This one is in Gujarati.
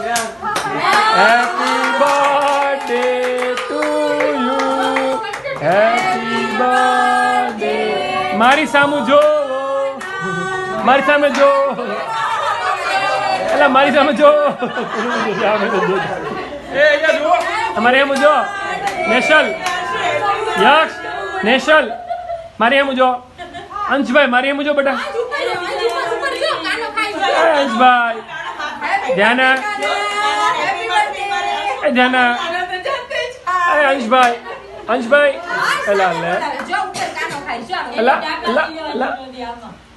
Happy birthday to you, happy birthday. મારી સામુ જો, મારી સામે જો, એટલે મારી સામે જો. અમારે એમ જો નેશલ, યક્ષ નેશલ, મારી એમ જો અંશભાઈ, મારી એમ જો બેટા અંશભાઈ. ધ્યાના ધ્યાના અંશભાઈ, અંશભાઈ એલા લે એલા એલા એલા